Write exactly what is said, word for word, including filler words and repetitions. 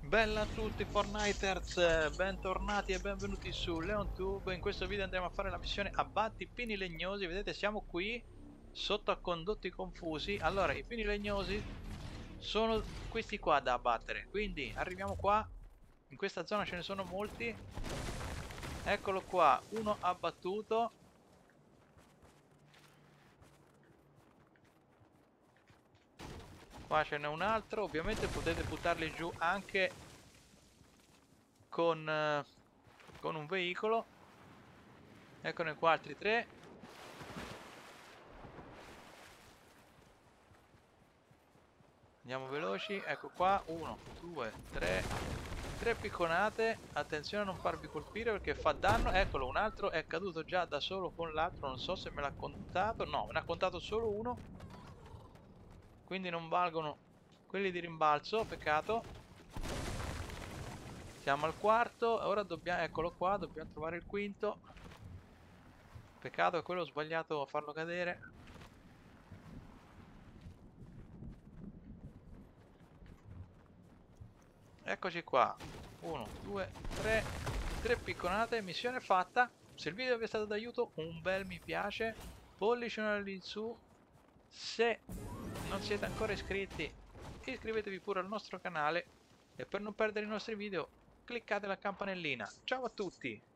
Bella a tutti Fortniters, bentornati e benvenuti su LeonTube. In questo video andremo a fare la missione Abbatti i pini legnosi. Vedete, siamo qui sotto a condotti confusi. Allora, i pini legnosi sono questi qua da abbattere, quindi arriviamo qua. In questa zona ce ne sono molti. Eccolo qua, uno abbattuto. Qua ce n'è un altro. Ovviamente potete buttarli giù anche con, eh, con un veicolo. Eccone qua altri tre. Andiamo veloci. Ecco qua, uno, due, tre. Tre picconate. Attenzione a non farvi colpire perché fa danno. Eccolo, un altro è caduto già da solo con l'altro. Non so se me l'ha contato. No, me ne ha contato solo uno. Quindi non valgono quelli di rimbalzo. Peccato. Siamo al quarto. Ora dobbiamo, eccolo qua, dobbiamo trovare il quinto. Peccato che quello ho sbagliato a farlo cadere. Eccoci qua. uno, due, tre. tre picconate, missione fatta. Se il video vi è stato d'aiuto, un bel mi piace, pollice all'insù. Se non siete ancora iscritti, iscrivetevi pure al nostro canale e per non perdere i nostri video cliccate la campanellina. Ciao a tutti!